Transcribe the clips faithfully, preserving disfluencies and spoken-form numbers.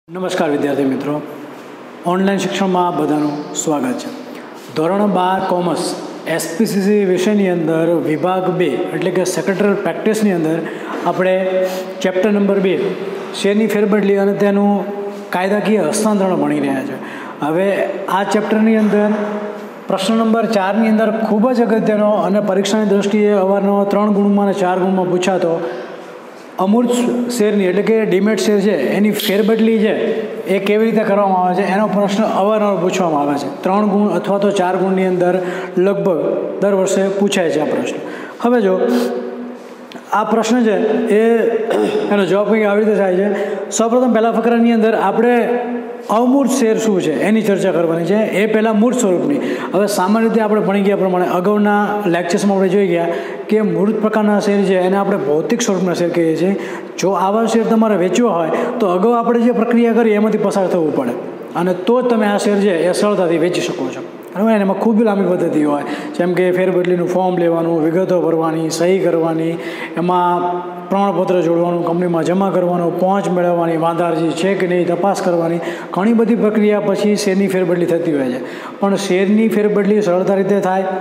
નમસ્કાર વિદ્યાર્થી મિત્રો, ઓનલાઈન શિક્ષણમાં બધાનું સ્વાગત છે. ધોરણ બાર કોમર્સ એસપીસીસી વિષયની અંદર વિભાગ બે એટલે કે સેક્રેટરીયલ પ્રેક્ટિસની અંદર આપણે ચેપ્ટર નંબર બે શેરની ફેરબદલી અને તેનું કાયદાકીય હસ્તાંતરણ ભણી રહ્યા છે. હવે આ ચેપ્ટરની અંદર પ્રશ્ન નંબર ચારની અંદર ખૂબ જ અગત્યનો અને પરીક્ષાની દૃષ્ટિએ અવારનવાર ત્રણ ગુણમાં અને ચાર ગુણમાં પૂછાતો અમૂર્ત શેરની એટલે કે ડીમેટ શેર છે એની ફેરબદલી છે એ કેવી રીતે કરવામાં આવે છે એનો પ્રશ્ન અવારનવાર પૂછવામાં આવે છે. ત્રણ ગુણ અથવા તો ચાર ગુણની અંદર લગભગ દર વર્ષે પૂછાય છે આ પ્રશ્ન. હવે જો આ પ્રશ્ન છે એ એનો જવાબ કંઈક આવી રીતે થાય છે. સૌપ્રથમ પહેલા ફકરાની અંદર આપણે અમૂર્ત શેર શું છે એની ચર્ચા કરવાની છે, એ પહેલાં મૂર્ત સ્વરૂપની. હવે સામાન્ય રીતે આપણે ભણી ગયા પ્રમાણે અગાઉના લેક્ચર્સમાં આપણે જોઈ ગયા કે મૂર્ત પ્રકારના શેર છે એને આપણે ભૌતિક સ્વરૂપના શેર કહીએ છીએ. જો આવા શેર તમારે વેચવા હોય તો અગાઉ આપણે જે પ્રક્રિયા કરી એમાંથી પસાર થવું પડે અને તો જ તમે આ શેર છે એ સરળતાથી વેચી શકો છો. બરાબર. એમાં ખૂબ લાંબી પદ્ધતિ હોય, જેમ કે ફેરબદલીનું ફોર્મ લેવાનું, વિગતો ભરવાની, સહી કરવાની, એમાં પ્રમાણપત્ર જોડવાનું, કંપનીમાં જમા કરવાનું, પહોંચ મેળવવાની, વાંધારજી છે કે નહીં તપાસ કરવાની, ઘણી બધી પ્રક્રિયા પછી શેરની ફેરબદલી થતી હોય છે. પણ શેરની ફેરબદલી સરળતા રીતે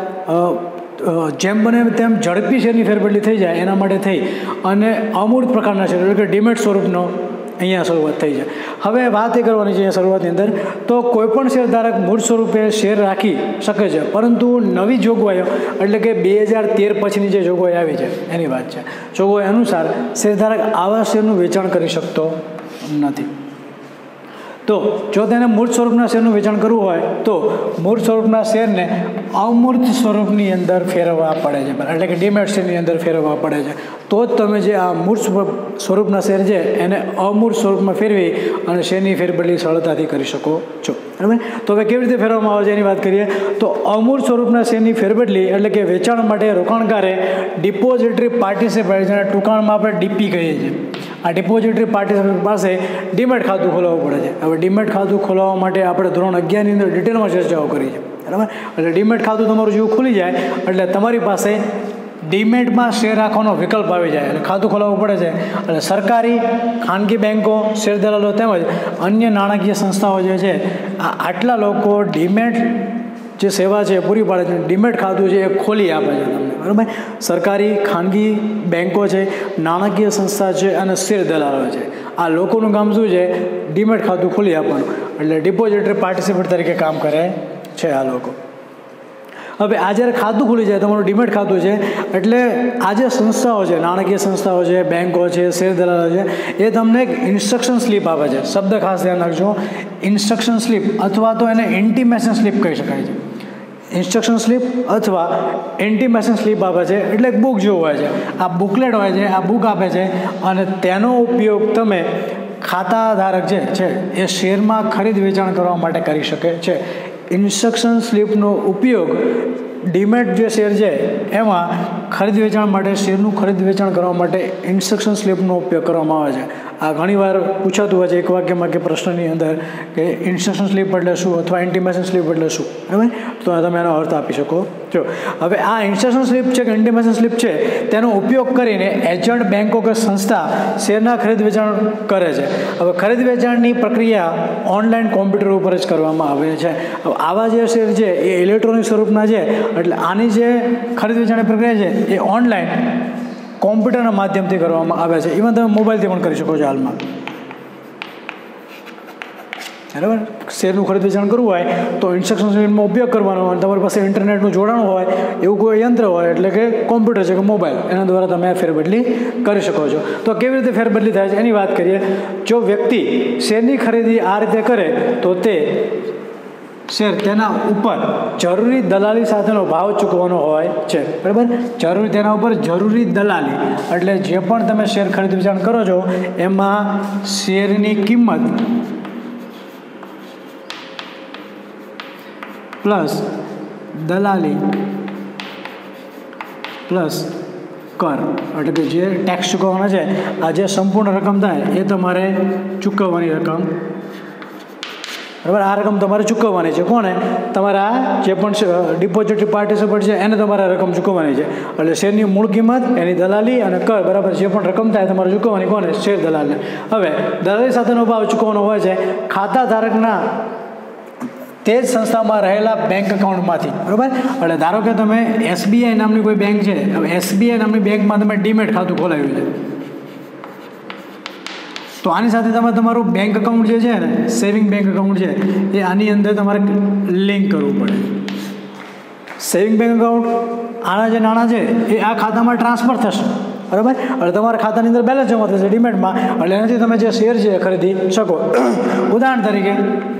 થાય, જેમ બને તેમ ઝડપી શેરની ફેરબદલી થઈ જાય એના માટે થઈ અને અમૂર્ત પ્રકારના શેર એટલે કે ડીમેટ સ્વરૂપનો અહીંયા શરૂઆત થઈ છે. હવે વાત એ કરવાની છે અહીંયા શરૂઆતની અંદર તો કોઈપણ શેરધારક મૂળ સ્વરૂપે શેર રાખી શકે છે, પરંતુ નવી જોગવાઈઓ એટલે કે બે હજાર તેર પછીની જે જોગવાઈ આવી છે એની વાત છે. જોગવાઈ અનુસાર શેરધારક આવા શેરનું વેચાણ કરી શકતો નથી. તો જો તેને મૂર્ત સ્વરૂપના શેરનું વેચાણ કરવું હોય તો મૂર્ત સ્વરૂપના શેરને અમૂર્ત સ્વરૂપની અંદર ફેરવવા પડે છે, એટલે કે ડીમેટ શેરની અંદર ફેરવવા પડે છે. તો જ તમે જે આ મૂર્ત સ્વરૂપના શેર છે એને અમૂર્ત સ્વરૂપમાં ફેરવી અને શેરની ફેરબદલી સરળતાથી કરી શકો છો. બરાબર. તો હવે કેવી રીતે ફેરવવામાં આવે છે એની વાત કરીએ તો અમૂર્ત સ્વરૂપના શેરની ફેરબદલી એટલે કે વેચાણ માટે રોકાણકારે ડિપોઝિટરી પાર્ટિસિપેન્ટ, જેને ટૂંકાણમાં આપણે ડીપી કહીએ છીએ, આ ડિપોઝિટરી પાર્ટિસિપેન્ટ પાસે ડીમેટ ખાતું ખોલાવવું પડે છે. હવે ડીમેટ ખાતું ખોલાવવા માટે આપણે ધોરણ અગિયારની અંદર ડિટેલમાં ચર્ચાઓ કરી છે. બરાબર. એટલે ડીમેટ ખાતું તમારું જેવું ખુલી જાય એટલે તમારી પાસે ડીમેટમાં શેર રાખવાનો વિકલ્પ આવી જાય એટલે ખાતું ખોલાવવું પડે છે. એટલે સરકારી, ખાનગી બેન્કો, શેર દલાલો તેમજ અન્ય નાણાકીય સંસ્થાઓ જે છે આ આટલા લોકો ડીમેટ જે સેવા છે પૂરી પાડે છે, ડીમેટ ખાતું છે એ ખોલી આપે છે તમને. બરાબર. સરકારી, ખાનગી બેન્કો છે, નાણાકીય સંસ્થા છે અને શેર દલાલો છે, આ લોકોનું કામ શું છે? ડીમેટ ખાતું ખોલી આપવાનું. એટલે ડિપોઝિટરી પાર્ટિસિપેન્ટ તરીકે કામ કરે છે આ લોકો. હવે આ જ્યારે ખાતું ખુલી જાય, તમારું ડીમેટ ખાતું છે, એટલે આ જે સંસ્થાઓ છે, નાણાકીય સંસ્થાઓ છે, બેન્કો છે, શેર દલાલો છે, એ તમને એક ઇન્સ્ટ્રક્શન સ્લીપ આપે છે. શબ્દ ખાસ ધ્યાન રાખજો, ઇન્સ્ટ્રક્શન સ્લીપ અથવા તો એને ઇન્ટિમેશન સ્લીપ કહી શકાય છે. ઇન્સ્ટ્રક્શન સ્લીપ અથવા ઇન્ટિમેશન સ્લીપ આપે છે એટલે એક બુક જેવું હોય છે. આ બુકલેટ હોય છે, આ બુક આપે છે અને તેનો ઉપયોગ તમે ખાતા ધારક જે છે એ શેરમાં ખરીદ વેચાણ કરવા માટે કરી શકે છે. ઇન્સ્ટ્રક્શન સ્લીપનો ઉપયોગ ડીમેટ જે શેર છે એમાં ખરીદ વેચાણ માટે, શેરનું ખરીદ વેચાણ કરવા માટે ઇન્સ્ટ્રક્શન સ્લીપનો ઉપયોગ કરવામાં આવે છે. આ ઘણીવાર પૂછાતું હોય છે એક વાક્યમાં કે પ્રશ્નની અંદર કે ઇન્સ્ટ્રક્શન સ્લીપ એટલે શું અથવા ઇન્ટિમેશન સ્લીપ એટલે શું. બરાબર. તો તમે એનો અર્થ આપી શકો છો. હવે આ ઇન્સ્ટ્રક્શન સ્લીપ છે કે ઇન્ટિમેશન સ્લીપ છે તેનો ઉપયોગ કરીને એજન્ટ, બેન્કો કે સંસ્થા શેરના ખરીદ વેચાણ કરે છે. હવે ખરીદ વેચાણની પ્રક્રિયા ઓનલાઈન કોમ્પ્યુટર ઉપર જ કરવામાં આવે છે. હવે આવા જે શેર છે એ ઇલેક્ટ્રોનિક સ્વરૂપના છે, એટલે આની જે ખરીદ વેચાણની પ્રક્રિયા છે એ ઓનલાઈન કોમ્પ્યુટરના માધ્યમથી કરવામાં આવે છે. ઇવન તમે મોબાઈલથી પણ કરી શકો છો હાલમાં. બરાબર. શેરનું ખરીદ વેચાણ કરવું હોય તો ઇન્સ્ટ્રક્શન સ્લીપનો ઉપયોગ કરવાનો અને તમારી પાસે ઇન્ટરનેટનું જોડાણ હોય એવું કોઈ યંત્ર હોય એટલે કે કોમ્પ્યુટર છે કે મોબાઈલ, એના દ્વારા તમે ફેરબદલી કરી શકો છો. તો કેવી રીતે ફેરબદલી થાય છે એની વાત કરીએ. જો વ્યક્તિ શેરની ખરીદી આ રીતે કરે તો તે શેર તેના ઉપર જરૂરી દલાલી સાથેનો ભાવ ચૂકવવાનો હોય છે. બરાબર. જરૂરી તેના ઉપર જરૂરી દલાલી એટલે જે પણ તમે શેર ખરીદ વેચાણ કરો છો એમાં શેરની કિંમત પ્લસ દલાલી પ્લસ કર એટલે કે જે ટેક્સ ચૂકવવાના છે આ જે સંપૂર્ણ રકમ થાય એ તમારે ચૂકવવાની રકમ બરાબર. આ રકમ તમારે ચૂકવવાની છે. કોને? તમારા જે પણ ડિપોઝિટરી પાર્ટિસિપન્ટ છે એને તમારે રકમ ચૂકવવાની છે. એટલે શેરની મૂળ કિંમત, એની દલાલી અને કર બરાબર જે પણ રકમ થાય તમારે ચૂકવવાની કોને? શેર દલાલને. હવે દલાલી સાથેનો ભાવ ચૂકવવાનો હોય છે ખાતા ધારકના તે જ સંસ્થામાં રહેલા બેંક એકાઉન્ટમાંથી. બરાબર. એટલે ધારો કે તમે એસબીઆઈ નામની કોઈ બેંક છે, હવે એસબીઆઈ નામની બેંકમાં તમે ડીમેટ ખાતું ખોલાવ્યું છે, તો આની સાથે તમે તમારું બેંક એકાઉન્ટ જે છે ને, સેવિંગ બેંક એકાઉન્ટ છે, એ આની અંદર તમારે લિંક કરવું પડે. સેવિંગ બેંક એકાઉન્ટ, આના જે નાણાં છે એ આ ખાતામાં ટ્રાન્સફર થશે. બરાબર. એટલે તમારા ખાતાની અંદર બેલેન્સ જમા થશે ડીમેટમાં. એટલે એનાથી તમે જે શેર છે એ ખરીદી શકો. ઉદાહરણ તરીકે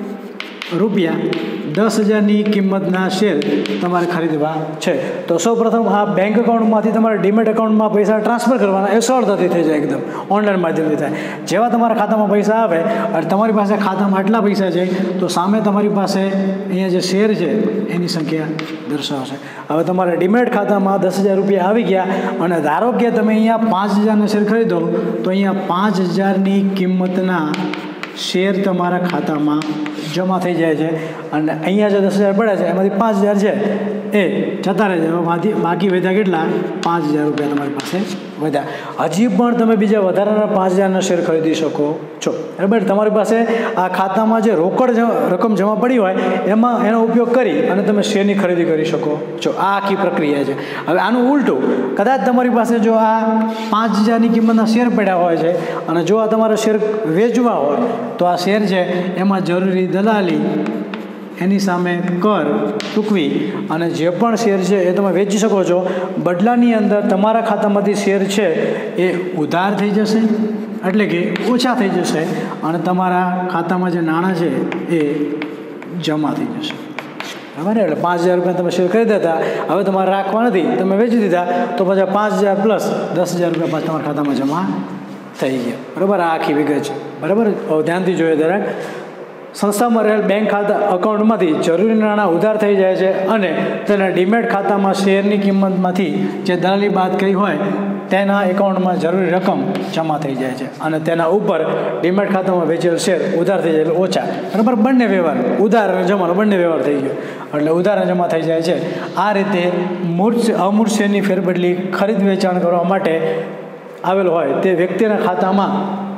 રૂપિયા દસ હજારની કિંમતના શેર તમારે ખરીદવા છે, તો સૌપ્રથમ આ બેંક એકાઉન્ટમાંથી તમારે ડીમેટ એકાઉન્ટમાં પૈસા ટ્રાન્સફર કરવાના. એ સરળતાથી થઈ જાય, એકદમ ઓનલાઈન માધ્યમથી થાય. જેવા તમારા ખાતામાં પૈસા આવે અને તમારી પાસે ખાતામાં આટલા પૈસા છે, તો સામે તમારી પાસે અહીંયા જે શેર છે એની સંખ્યા દર્શાવશે. હવે તમારે ડીમેટ ખાતામાં દસ હજાર રૂપિયા આવી ગયા અને ધારો કે તમે અહીંયા પાંચ હજારના શેર ખરીદો, તો અહીંયા પાંચ હજારની કિંમતના શેર તમારા ખાતામાં જમા થઈ જાય છે. અને અહીંયા જે દસ હજાર પડ્યા છે એમાંથી પાંચ હજાર છે એ જતા રહે છે. એમાંથી બાકી વધ્યા કેટલા? પાંચ હજાર રૂપિયા તમારી પાસે વધ્યા. હજી પણ તમે બીજા વધારાના પાંચ હજારના શેર ખરીદી શકો છો. બરાબર. તમારી પાસે આ ખાતામાં જે રોકડ રકમ જમા પડી હોય એમાં એનો ઉપયોગ કરી અને તમે શેરની ખરીદી કરી શકો છો. આ આખી પ્રક્રિયા છે. હવે આનું ઉલટું, કદાચ તમારી પાસે જો આ પાંચ હજારની કિંમતના શેર પડ્યા હોય છે અને જો આ તમારા શેર વેચવા હોય, તો આ શેર છે એમાં જરૂરી દલાલી, એની સામે કર ચૂકવી અને જે પણ શેર છે એ તમે વેચી શકો છો. બદલાની અંદર તમારા ખાતામાંથી શેર છે એ ઉધાર થઈ જશે, એટલે કે ઓછા થઈ જશે, અને તમારા ખાતામાં જે નાણાં છે એ જમા થઈ જશે. બરાબર. એટલે પાંચ હજાર રૂપિયા તમે શેર ખરીદ્યા હતા, હવે તમારે રાખવા નથી, તમે વેચી દીધા, તો પછી પાંચ હજાર પ્લસ દસ હજાર રૂપિયા પાછા તમારા ખાતામાં જમા થઈ ગયા. બરાબર. આ આખી વિગત છે. બરાબર. ધ્યાનથી જોઈએ દરેક. સંસ્થામાં રહેલ બેંક ખાતા એકાઉન્ટમાંથી જરૂરી નાણાં ઉધાર થઈ જાય છે અને તેના ડીમેટ ખાતામાં શેરની કિંમતમાંથી જે દલાલી બાદ કરી હોય તેના એકાઉન્ટમાં જરૂરી રકમ જમા થઈ જાય છે અને તેના ઉપર ડીમેટ ખાતામાં વેચેલ શેર ઉધાર થઈ જાય એટલે ઓછા. બરાબર. બંને વ્યવહાર, ઉધાર અને જમાનો બંને વ્યવહાર થઈ ગયો એટલે ઉધાર અને જમા થઈ જાય છે. આ રીતે મૂર્ત અમૂર્ત શેરની ફેરબદલી ખરીદ વેચાણ કરવા માટે આવેલ હોય તે વ્યક્તિના ખાતામાં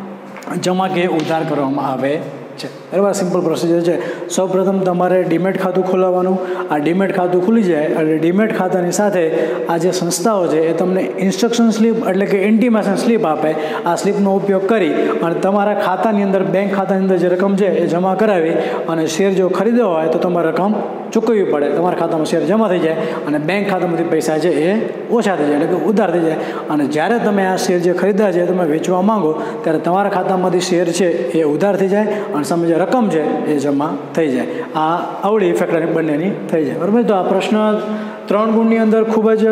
જમા કે ઉધાર કરવામાં આવે છે. બરાબર. સિમ્પલ પ્રોસિજર છે. સૌપ્રથમ તમારે ડીમેટ ખાતું ખોલાવવાનું. આ ડીમેટ ખાતું ખુલી જાય એટલે ડીમેટ ખાતાની સાથે આ જે સંસ્થાઓ છે એ તમને ઇન્સ્ટ્રક્શન સ્લીપ એટલે કે ઇન્ટિમેશન સ્લીપ આપે. આ સ્લીપનો ઉપયોગ કરી અને તમારા ખાતાની અંદર, બેંક ખાતાની અંદર જે રકમ છે એ જમા કરાવી અને શેર જો ખરીદ્યો હોય તો તમારે રકમ ચૂકવવી પડે. તમારા ખાતામાં શેર જમા થઈ જાય અને બેંક ખાતામાંથી પૈસા છે એ ઓછા થઈ જાય, એટલે કે ઉધાર થઈ જાય. અને જ્યારે તમે આ શેર જે ખરીદ્યા છે તમે વેચવા માંગો ત્યારે તમારા ખાતામાંથી શેર છે એ ઉધાર થઈ જાય અને સામે જે રકમ છે એ જમા થઈ જાય. આ આવડી ઇફેક્ટ બંનેની થઈ જાય. બરાબર. તો આ પ્રશ્ન ત્રણ ગુણની અંદર ખૂબ જ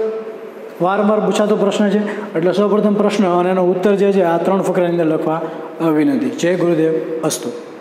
વારંવાર પૂછાતો પ્રશ્ન છે. એટલે સૌપ્રથમ પ્રશ્ન અને એનો ઉત્તર જે છે આ ત્રણ ફકરાની અંદર લખવા વિનંતી. જય ગુરુદેવ. અસ્તુ.